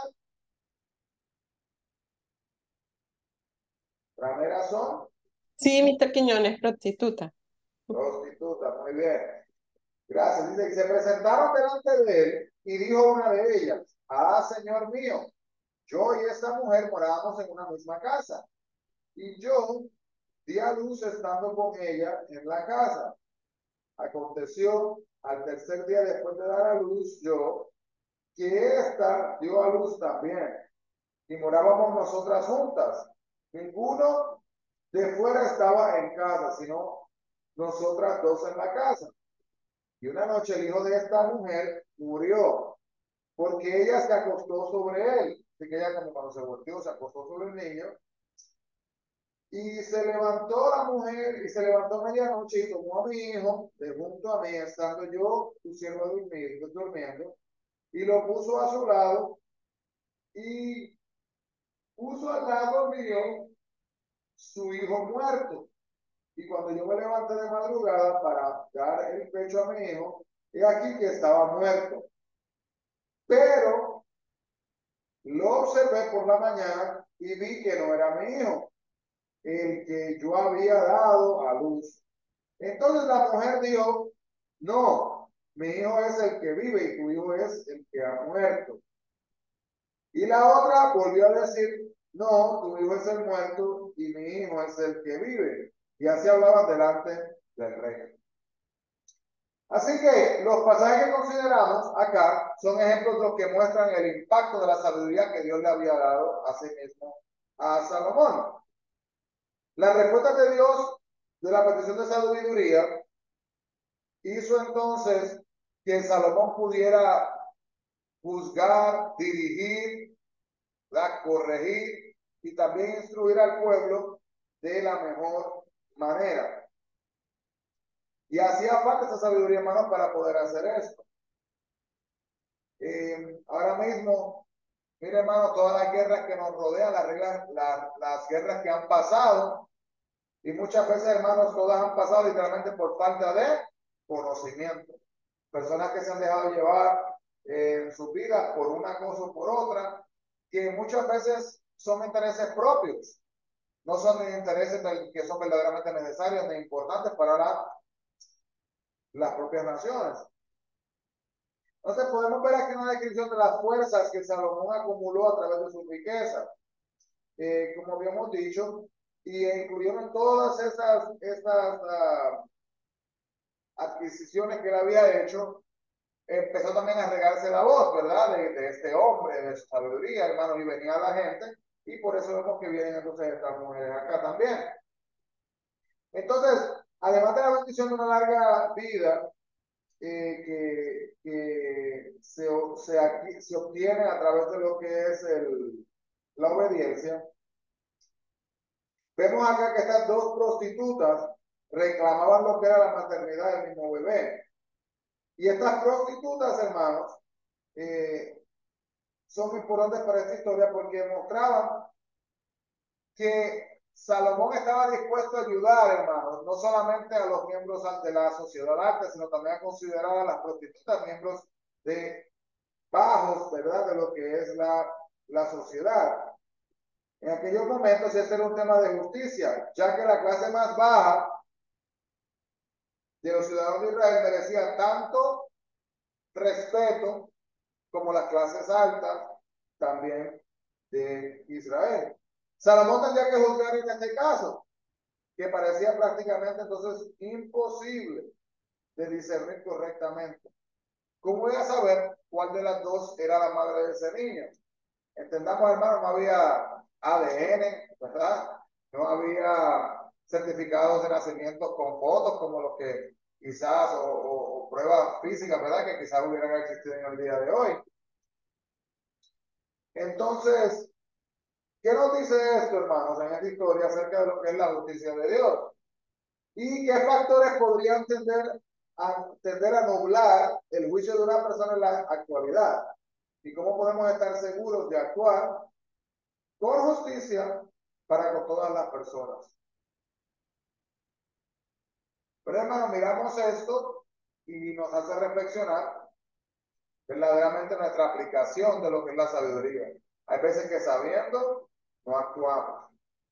Rameras son Sí, mister Quiñones, prostituta. prostitutas. Muy bien. Gracias. Dice que se presentaron delante de él y dijo una de ellas, ah, Señor mío, Yo y esta mujer morábamos en una misma casa, y yo di a luz estando con ella en la casa. Aconteció al tercer día después de dar a luz yo, que ésta dio a luz también, y morábamos nosotras juntas. Ninguno de fuera estaba en casa, sino nosotras dos en la casa. Y una noche el hijo de esta mujer murió, porque ella se acostó sobre él. Así que ella, como cuando se volteó, se acostó sobre el niño. Y se levantó la mujer, y se levantó a medianoche y tomó a mi hijo de junto a mí, estando yo, tu siervo durmiendo, durmiendo, y lo puso a su lado, y puso al lado mío su hijo muerto. Y cuando yo me levanté de madrugada para dar el pecho a mi hijo, he aquí que estaba muerto. Pero lo observé por la mañana y vi que no era mi hijo, el que yo había dado a luz. Entonces la mujer dijo, no, mi hijo es el que vive y tu hijo es el que ha muerto. Y la otra volvió a decir, no, tu hijo es el muerto y mi hijo es el que vive. Y así hablaban delante del rey. Así que los pasajes que consideramos acá son ejemplos de los que muestran el impacto de la sabiduría que Dios le había dado a sí mismo a Salomón. La respuesta de Dios de la petición de sabiduría hizo entonces que Salomón pudiera juzgar, dirigir, ¿verdad?, corregir y también instruir al pueblo de la mejor manera. Y hacía falta esa sabiduría, hermano, para poder hacer esto. Eh, ahora mismo, mire, hermano, todas las guerras que nos rodean, las, reglas, la, las guerras que han pasado, y muchas veces, hermanos, todas han pasado literalmente por falta de conocimiento. Personas que se han dejado llevar eh, en sus vidas por una cosa o por otra, que muchas veces son intereses propios, no son intereses que son verdaderamente necesarios ni importantes para la, las propias naciones. Entonces podemos ver aquí una descripción de las fuerzas que Salomón acumuló a través de su riqueza, eh, como habíamos dicho, y incluyeron todas esas, esas uh, adquisiciones que él había hecho. Empezó también a regarse la voz, ¿verdad? De, de este hombre, de su sabiduría, hermano, y venía la gente, y por eso vemos que vienen entonces estas mujeres acá también. Entonces, además de la bendición de una larga vida, eh, que, que se, se, aquí, se obtiene a través de lo que es el, la obediencia, vemos acá que estas dos prostitutas reclamaban lo que era la maternidad del mismo bebé. Y estas prostitutas, hermanos, eh, son importantes para esta historia porque mostraban que Salomón estaba dispuesto a ayudar, hermanos, no solamente a los miembros de la sociedad alta, sino también a considerar a las prostitutas miembros de bajos, ¿verdad?, de lo que es la, la sociedad. En aquellos momentos ese era un tema de justicia, ya que la clase más baja de los ciudadanos de Israel merecía tanto respeto como las clases altas también de Israel. Salomón tendría que juzgar en este caso, que parecía prácticamente entonces imposible de discernir correctamente. ¿Cómo iba a saber cuál de las dos era la madre de ese niño? Entendamos, hermano, no había A D N, ¿verdad? No había certificados de nacimiento con fotos como los que quizás, o, o, o pruebas físicas, ¿verdad?, que quizás hubieran existido en el día de hoy. Entonces, ¿qué nos dice esto, hermanos, en esta historia acerca de lo que es la justicia de Dios? ¿Y qué factores podrían tender a, tender a nublar el juicio de una persona en la actualidad? ¿Y cómo podemos estar seguros de actuar con justicia para con todas las personas? Pero, hermano, miramos esto y nos hace reflexionar verdaderamente nuestra aplicación de lo que es la sabiduría. Hay veces que sabiendo no actuamos.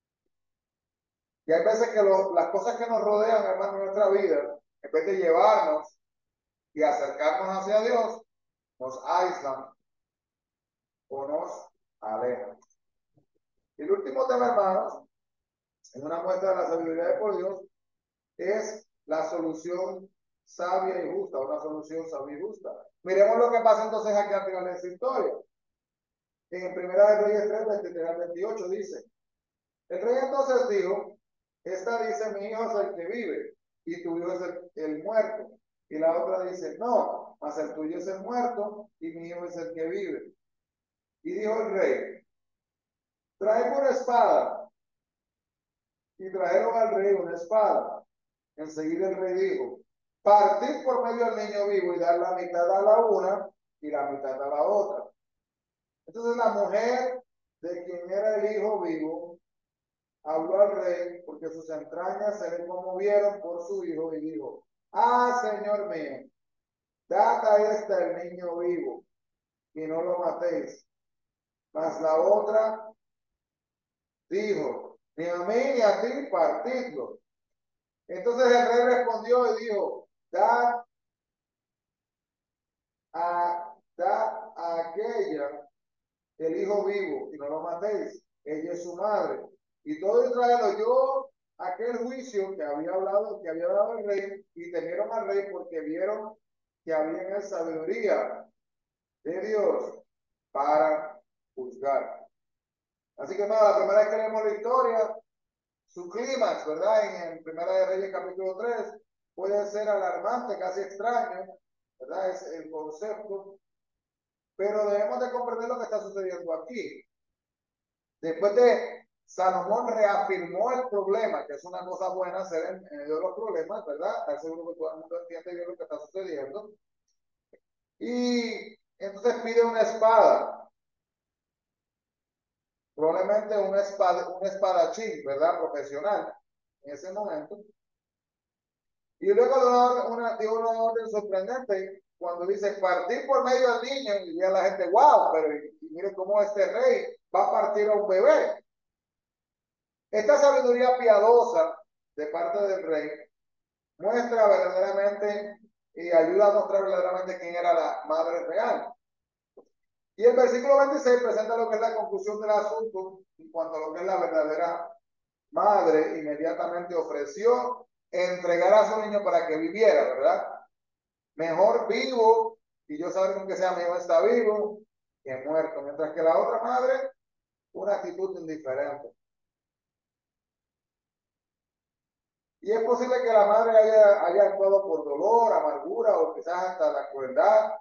Y hay veces que lo, las cosas que nos rodean, hermano, en nuestra vida, en vez de llevarnos y acercarnos hacia Dios, nos aíslan o nos aleja. Y el último tema, hermanos, en una muestra de la sabiduría de por Dios, es la solución sabia y justa, una solución sabia y justa. Miremos lo que pasa entonces aquí al final de esta historia. En Primera de Reyes tres, veintitrés al veintiocho dice, el rey entonces dijo, esta dice, mi hijo es el que vive y tu hijo es el, el muerto. Y la otra dice, no, mas el tuyo es el muerto y mi hijo es el que vive. Y dijo el rey, trae una espada. Y trajeron al rey una espada. Enseguida el rey dijo, partid por medio del niño vivo y dar la mitad a la una y la mitad a la otra. Entonces la mujer de quien era el hijo vivo habló al rey porque sus entrañas se le conmovieron por su hijo y dijo, ah, señor mío, dad a este el niño vivo y no lo matéis. Mas la otra dijo, ni a mí ni a ti partidlo. Entonces el rey respondió y dijo, dad a, dad a aquella el hijo vivo y no lo matéis. Ella es su madre. Y todo Israel oyó aquel juicio que había hablado, que había dado el rey, y temieron al rey porque vieron que había en él sabiduría de Dios para juzgar. Así que nada, la primera vez que leemos la historia, su clímax, ¿verdad? En, en Primera de Reyes capítulo tres, puede ser alarmante, casi extraño, ¿verdad? Es el concepto, pero debemos de comprender lo que está sucediendo aquí. Después de Salomón reafirmó el problema, que es una cosa buena ser en, en medio de los problemas, ¿verdad? Estar seguro que todo el mundo entiende bien lo que está sucediendo. Y entonces pide una espada, probablemente una espada, un espadachín, ¿verdad? Profesional en ese momento. Y luego de una, una, dio una orden sorprendente cuando dice partir por medio del niño y ve a la gente, wow, pero y, y mire cómo este rey va a partir a un bebé. Esta sabiduría piadosa de parte del rey muestra verdaderamente y ayuda a mostrar verdaderamente quién era la madre real. Y el versículo veintiséis presenta lo que es la conclusión del asunto en cuanto a lo que es la verdadera madre. Inmediatamente ofreció entregar a su niño para que viviera, ¿verdad? Mejor vivo y yo saber con que sea mi hijo está vivo que muerto. Mientras que la otra madre, una actitud indiferente. Y es posible que la madre haya, haya actuado por dolor, amargura o quizás hasta la crueldad.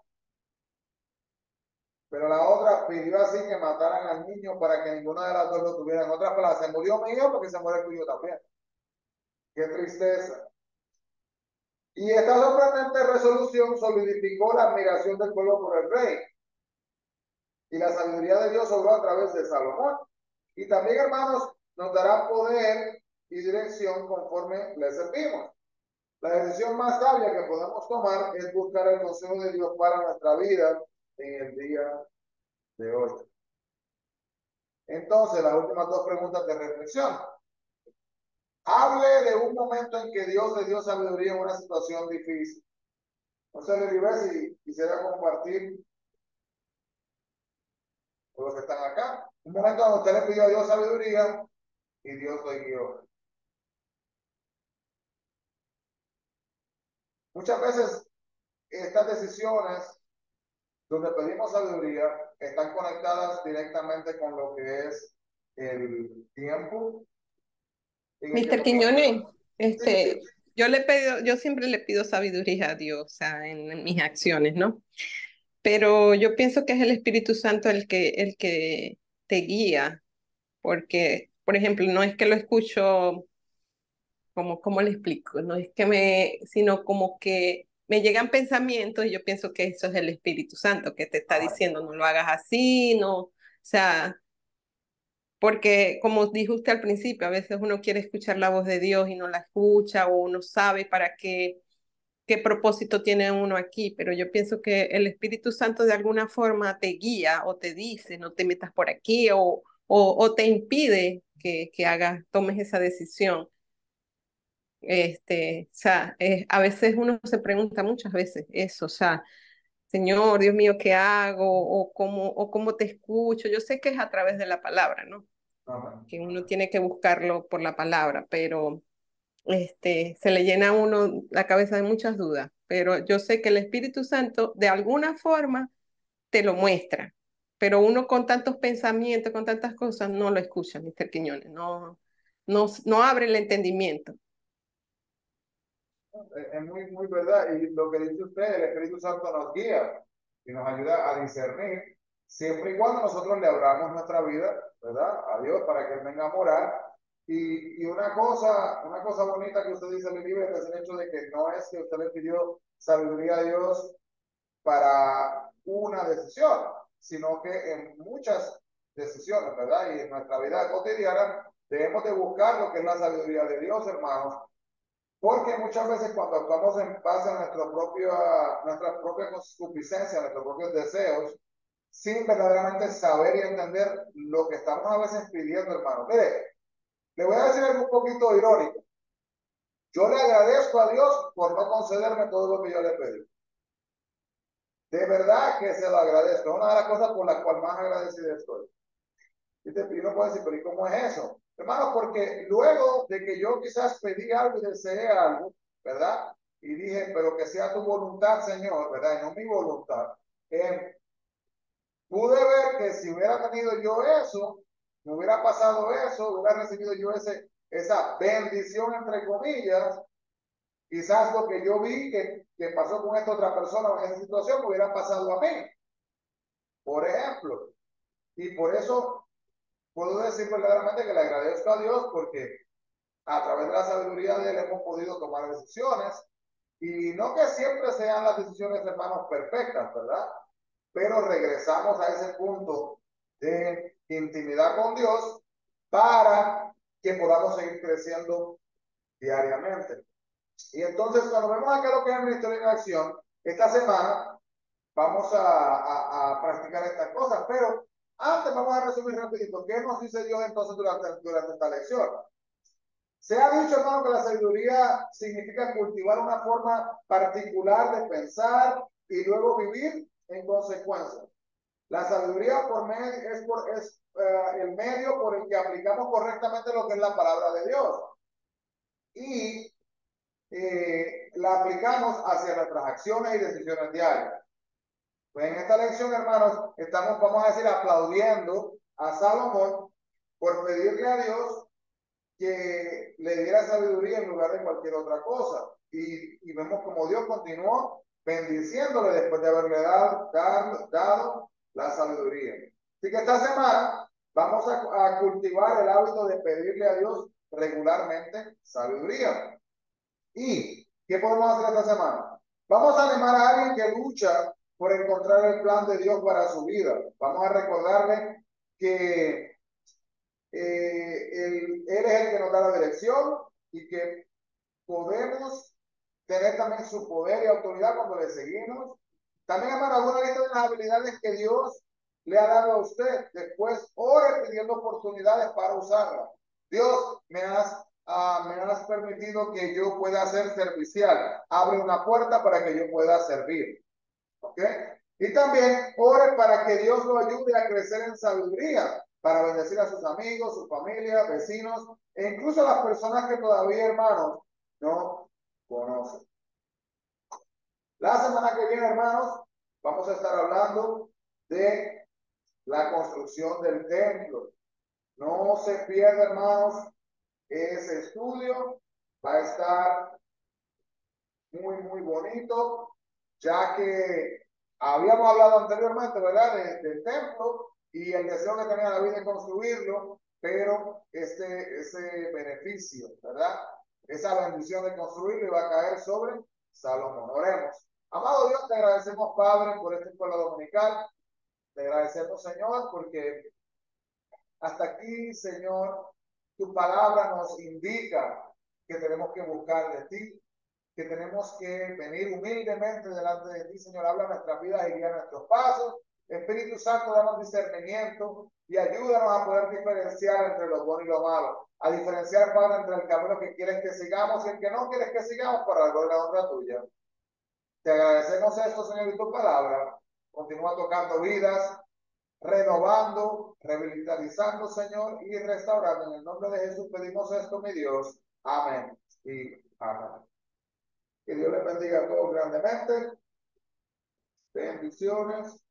Pero la otra pidió así que mataran al niño para que ninguna de las dos lo tuviera. En otras palabras, se murió mi hijo porque se muere el tuyo también. Qué tristeza. Y esta sorprendente resolución solidificó la admiración del pueblo por el rey. Y la sabiduría de Dios obró a través de Salomón. Y también, hermanos, nos dará poder y dirección conforme le servimos. La decisión más sabia que podemos tomar es buscar el consejo de Dios para nuestra vida en el día de hoy. Entonces, las últimas dos preguntas de reflexión. Hable de un momento en que Dios le dio sabiduría en una situación difícil. No sé, Leribes, si quisiera compartir con los que están acá. Un momento donde usted le pidió a Dios sabiduría y Dios lo guió. Muchas veces estas decisiones donde pedimos sabiduría están conectadas directamente con lo que es el tiempo en el que Mister nosotros... Quiñones, Sí, sí, este, yo le pido, yo siempre le pido sabiduría a Dios, o sea, en, en mis acciones, ¿no? Pero yo pienso que es el Espíritu Santo el que, el que te guía, porque, por ejemplo, no es que lo escucho como, ¿cómo le explico? No es que me, sino como que me llegan pensamientos y yo pienso que eso es el Espíritu Santo que te está diciendo, no lo hagas así, no, o sea, porque como dijo usted al principio, a veces uno quiere escuchar la voz de Dios y no la escucha o uno sabe para qué, qué propósito tiene uno aquí, pero yo pienso que el Espíritu Santo de alguna forma te guía o te dice, no te metas por aquí o, o, o te impide que, que hagas, tomes esa decisión. Este, o sea, eh, a veces uno se pregunta muchas veces eso, o sea, Señor, Dios mío, ¿qué hago? O cómo, o cómo te escucho. Yo sé que es a través de la palabra, ¿no? Amén. Que uno tiene que buscarlo por la palabra, pero este, se le llena a uno la cabeza de muchas dudas. Pero yo sé que el Espíritu Santo de alguna forma te lo muestra, pero uno con tantos pensamientos, con tantas cosas, no lo escucha, mister Quiñones, no, no, no abre el entendimiento. Es es muy, muy verdad. Y lo que dice usted, el Espíritu Santo nos guía y nos ayuda a discernir, siempre y cuando nosotros le abramos nuestra vida, ¿verdad? A Dios para que Él venga a morar. Y, y una cosa, una cosa bonita que usted dice en el libro es el hecho de que no es que usted le pidió sabiduría a Dios para una decisión, sino que en muchas decisiones, ¿verdad? Y en nuestra vida cotidiana debemos de buscar lo que es la sabiduría de Dios, hermanos, porque muchas veces cuando actuamos en base a nuestra propia, nuestra propia concupiscencia, nuestros propios deseos, sin verdaderamente saber y entender lo que estamos a veces pidiendo, hermano. Mire, le voy a decir algo un poquito irónico. Yo le agradezco a Dios por no concederme todo lo que yo le pedí. De verdad que se lo agradezco. Es una de las cosas por las cuales más agradecido estoy. Y te pido, puede decir, pero ¿y cómo es eso? Hermano, porque luego de que yo quizás pedí algo y deseé algo, ¿verdad? Y dije, pero que sea tu voluntad, Señor, ¿verdad? Y no mi voluntad. Eh, pude ver que si hubiera tenido yo eso, me hubiera pasado eso, hubiera recibido yo ese, esa bendición, entre comillas, quizás lo que yo vi que, que pasó con esta otra persona en esa situación me hubiera pasado a mí, por ejemplo. Y por eso puedo decir verdaderamente que le agradezco a Dios porque a través de la sabiduría de Él hemos podido tomar decisiones y no que siempre sean las decisiones, hermanos, perfectas, ¿verdad? Pero regresamos a ese punto de intimidad con Dios para que podamos seguir creciendo diariamente. Y entonces, cuando vemos acá lo que es el Ministerio en Acción, esta semana vamos a, a, a practicar estas cosas, pero antes vamos a resumir rapidito. ¿Qué nos dice Dios entonces durante, durante esta lección? Se ha dicho, hermano, que la sabiduría significa cultivar una forma particular de pensar y luego vivir en consecuencia. La sabiduría por medio, es, por, es uh, el medio por el que aplicamos correctamente lo que es la palabra de Dios. Y eh, la aplicamos hacia nuestras acciones y decisiones diarias. Pues en esta lección, hermanos, estamos, vamos a decir, aplaudiendo a Salomón por pedirle a Dios que le diera sabiduría en lugar de cualquier otra cosa. Y, y vemos como Dios continuó bendiciéndole después de haberle dado, dado, dado la sabiduría. Así que esta semana vamos a, a cultivar el hábito de pedirle a Dios regularmente sabiduría. ¿Y qué podemos hacer esta semana? Vamos a animar a alguien que lucha por encontrar el plan de Dios para su vida. Vamos a recordarle que eh, él, él es el que nos da la dirección y que podemos tener también su poder y autoridad cuando le seguimos. También, hermano, alguna lista de las habilidades que Dios le ha dado a usted. Después, ore pidiendo oportunidades para usarlas. Dios, me has, uh, me has permitido que yo pueda ser servicial. Abre una puerta para que yo pueda servir. ¿Ok? Y también ore para que Dios lo ayude a crecer en sabiduría, para bendecir a sus amigos, su familia, vecinos, e incluso a las personas que todavía, hermanos, no conocen. La semana que viene, hermanos, vamos a estar hablando de la construcción del templo. No se pierda, hermanos, ese estudio. Va a estar muy, muy bonito, ya que habíamos hablado anteriormente, ¿verdad?, de, del templo y el deseo que tenía David de construirlo, pero ese, ese beneficio, ¿verdad?, esa bendición de construirlo iba a caer sobre Salomón. Oremos. Amado Dios, te agradecemos, Padre, por esta escuela dominical. Te agradecemos, Señor, porque hasta aquí, Señor, tu palabra nos indica que tenemos que buscar de ti, que tenemos que venir humildemente delante de ti, Señor. Habla nuestras vidas y guía nuestros pasos. Espíritu Santo, danos discernimiento y ayúdanos a poder diferenciar entre lo bueno y lo malo. A diferenciar, Padre, entre el camino que quieres que sigamos y el que no quieres que sigamos para la gloria y la honra tuya. Te agradecemos esto, Señor, y tu palabra. Continúa tocando vidas, renovando, revitalizando, Señor, y restaurando. En el nombre de Jesús pedimos esto, mi Dios. Amén. Y amén. Que Dios les bendiga a todos grandemente. Bendiciones.